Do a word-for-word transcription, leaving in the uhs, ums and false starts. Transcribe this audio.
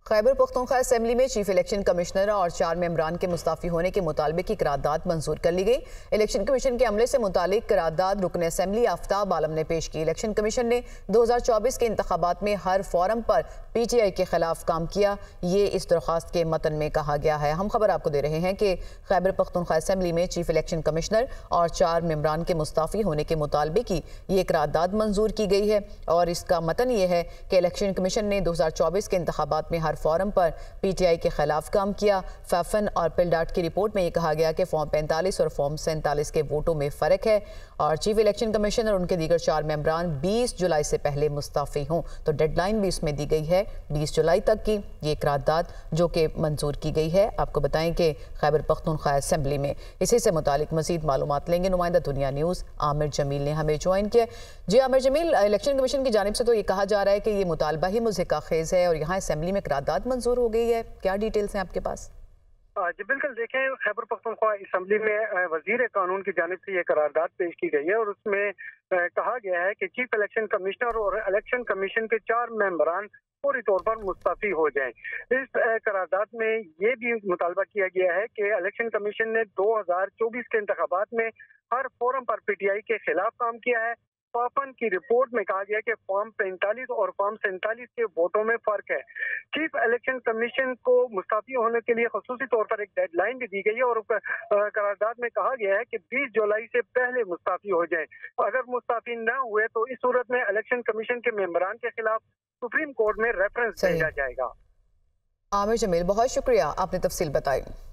Khyber Pakhtunkhwa assembly में chief election commissioner और चार मेंबरान के मुस्ताफी होने के मुतालबे की करारदाद मंजूर कर ली गई। इलेक्शन कमीशन के अमले से मुतालिक करारदाद रुकन असेंबली आफ्ताब आलम ने पेश की। इलेक्शन कमीशन ने दो हजार चौबीस के इंतखाबात में हर फोरम पर पी टी आई के खिलाफ काम किया, ये इस दरख्वास्त के मतन में कहा गया है। हम खबर आपको दे रहे हैं कि खैबर पख्तूनख्वा असेंबली में चीफ इलेक्शन कमिश्नर और चार मेंबरान के मुस्ताफी होने के मुतालबे की ये करारदाद मंजूर की गई है और इसका मतन ये है कि इलेक्शन कमीशन ने दो हजार चौबीस के इंतखाबात में हर फोरम पर पी टी आई के खिलाफ काम किया। फैफन और पिलडाट की रिपोर्ट में यह कहा गया कि फॉर्म पैंतालीस और फॉर्म सैंतालीस के वोटों में फ़र्क है और चीफ इलेक्शन कमीशन और उनके दीगर चार मेंबरान बीस जुलाई से पहले मुस्ताफ़ी हों तो डेडलाइन भी इसमें दी गई है बीस जुलाई तक की। ये करारदाद जो कि मंजूर की गई है। आपको बताएं कि खैबर पख्तूनख्वा असेंबली में इसी से मुतालिक मजीद मालूमात लेंगे। नुमाइंदा दुनिया न्यूज़ आमिर जमील ने हमें ज्वाइन किया। जी आमिर जमील, इलेक्शन कमीशन की जानिब से तो ये कहा जा रहा है कि ये मुतालबा ही मुज़हिका खेज़ है और यहाँ असेंबली में करारदाद मंजूर हो गई है, क्या डिटेल्स हैं आपके पास? जी बिल्कुल, देखें खैबर पख्तूनख्वा असेंबली में वजीर कानून की जानिब से ये करारदाद पेश की गई है और उसमें कहा गया है कि चीफ इलेक्शन कमिश्नर और इलेक्शन कमीशन के चार मेंबरान पूरी तौर पर मुस्तफी हो जाएं। इस करारदाद में ये भी मुतालबा किया गया है कि इलेक्शन कमीशन ने दो हजार चौबीस के इंतखाबात में हर फोरम पर पी टी आई के खिलाफ काम किया है। फाफन की रिपोर्ट में कहा गया कि फॉर्म पैंतालीस और फॉर्म सैंतालीस के वोटों में फर्क है। चीफ इलेक्शन कमीशन को मुस्ताफी होने के लिए खसूसी तौर पर एक डेडलाइन भी दी गई है और करारदाद में कहा गया है कि बीस जुलाई से पहले मुस्ताफी हो जाए। अगर मुस्ताफी न हुए तो इस सूरत में इलेक्शन कमीशन के मेंबरान के खिलाफ सुप्रीम कोर्ट में रेफरेंस भेजा जाएगा। आमिर जमील, बहुत शुक्रिया, आपने तफसील बताई।